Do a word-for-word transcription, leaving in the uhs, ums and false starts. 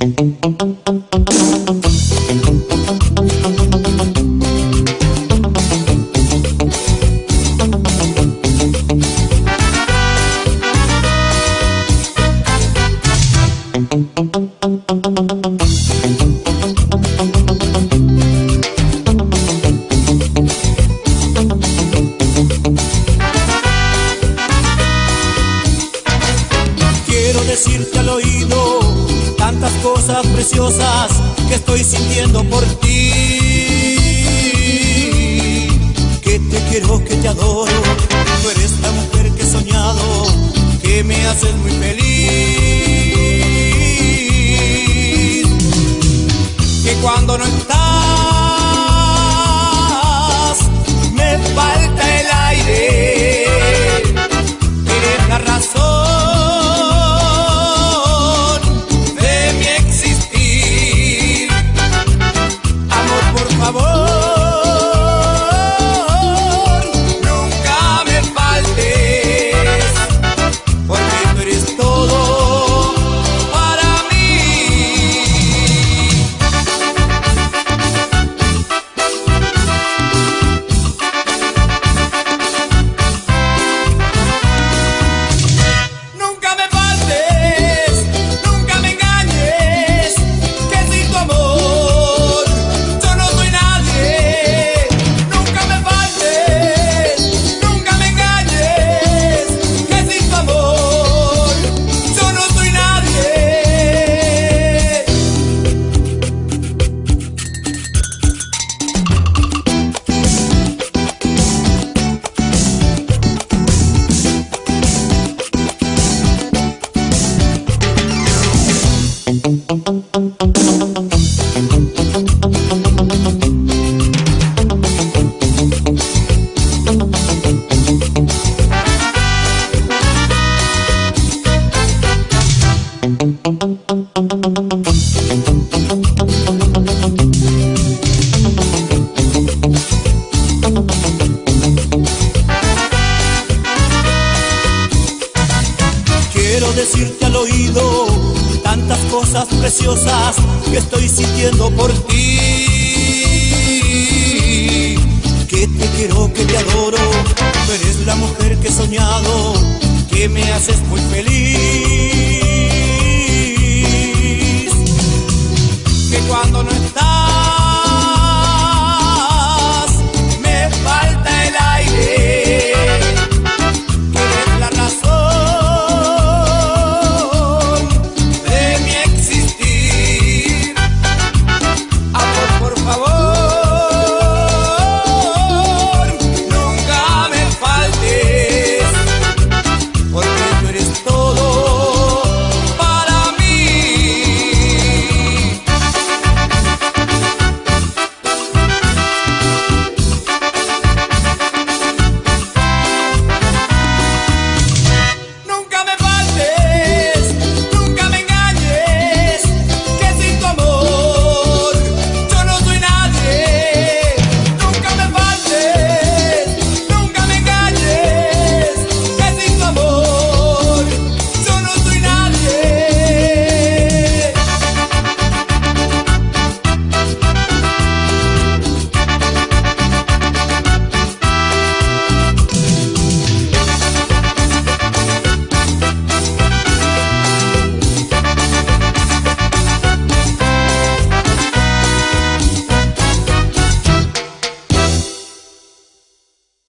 Quiero decirte al oído tantas cosas preciosas que estoy sintiendo por ti. Que te quiero, que te adoro, tú eres la mujer que he soñado, que me haces muy feliz. Que cuando no estás me falta el aire, eres la razón Quiero decirte al oído tantas cosas preciosas que estoy sintiendo por ti. Que te quiero, que te adoro, tú eres la mujer que he soñado, que me haces muy feliz.